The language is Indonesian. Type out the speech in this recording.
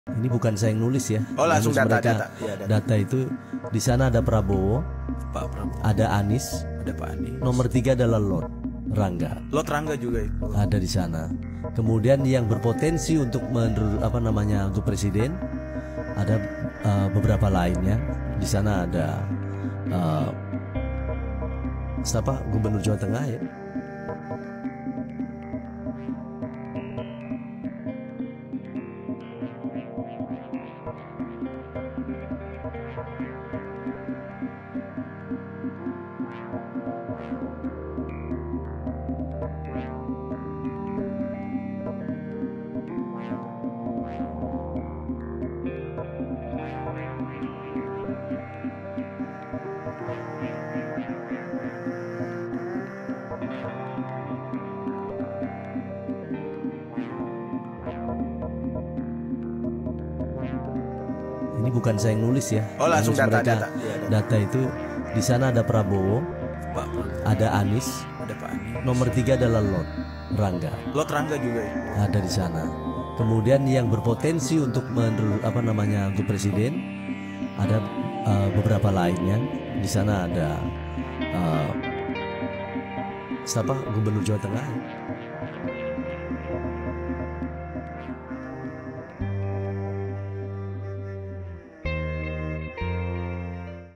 Ini bukan saya yang nulis ya. Oh, langsung Nulis data, mereka. data. Ya, data. Data itu di sana ada Prabowo, Pak Prabowo, ada Anies, ada Pak Anies. nomor 3 adalah Lord Rangga. Lot Rangga juga itu. Ada di sana. Kemudian yang berpotensi untuk untuk presiden ada beberapa lainnya. Di sana ada siapa Gubernur Jawa Tengah ya. Ini bukan saya yang nulis ya. Oh, langsung Nulis data, mereka. data. Ya, data. Data itu di sana ada Prabowo, Pak Prabowo, ada Anies, ada Pak Anies. nomor 3 adalah Lord Rangga. Lot Rangga juga itu. Ada di sana. Kemudian yang berpotensi untuk untuk presiden ada beberapa lainnya. Di sana ada siapa Gubernur Jawa Tengah.